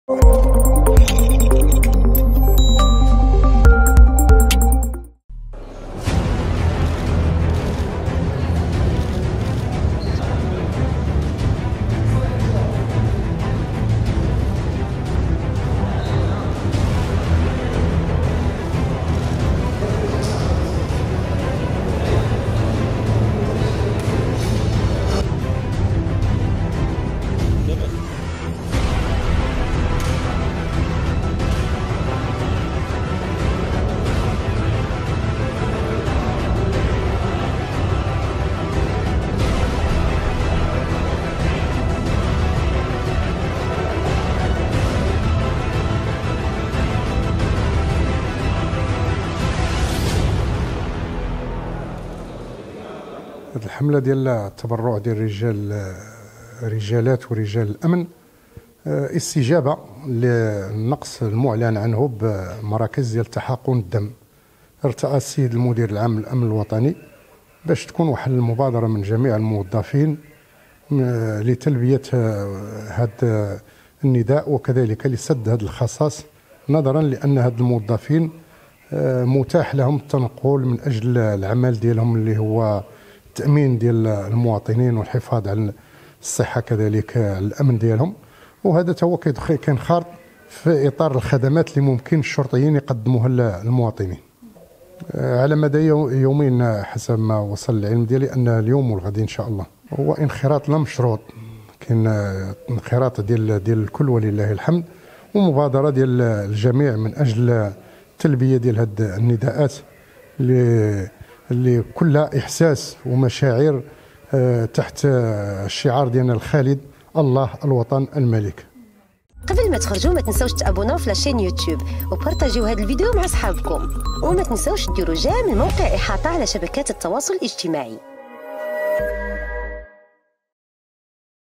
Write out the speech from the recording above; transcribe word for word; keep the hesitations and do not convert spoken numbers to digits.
هذه الحملة ديال التبرع ديال الرجال رجالات ورجال الأمن استجابة للنقص المعلن عنه بمراكز ديال تحقن الدم. ارتأى السيد المدير العام للأمن الوطني باش تكون واحد المبادرة من جميع الموظفين لتلبية هذا النداء وكذلك لسد هذا الخصاص، نظرا لأن هاد الموظفين متاح لهم التنقل من أجل العمل ديالهم اللي هو التأمين ديال المواطنين والحفاظ على الصحة كذلك الأمن ديالهم، وهذا هو كينخرط في إطار الخدمات اللي ممكن الشرطيين يقدموها للمواطنين. على مدى يومين حسب ما وصل العلم ديالي أن اليوم والغد إن شاء الله هو انخراط لا مشروط، كاين انخراط ديال ديال الكل ولله الحمد، ومبادرة ديال الجميع من أجل تلبية ديال هاد النداءات اللي اللي كلها إحساس ومشاعر تحت الشعار ديالنا الخالد الله الوطن الملك. قبل ما تخرجوا ما تنسوش تابوناو في لاشين يوتيوب وبارطاجيو هذا الفيديو مع اصحابكم، وما تنسوش ديروا جيم الموقع إحاطة على شبكات التواصل الاجتماعي.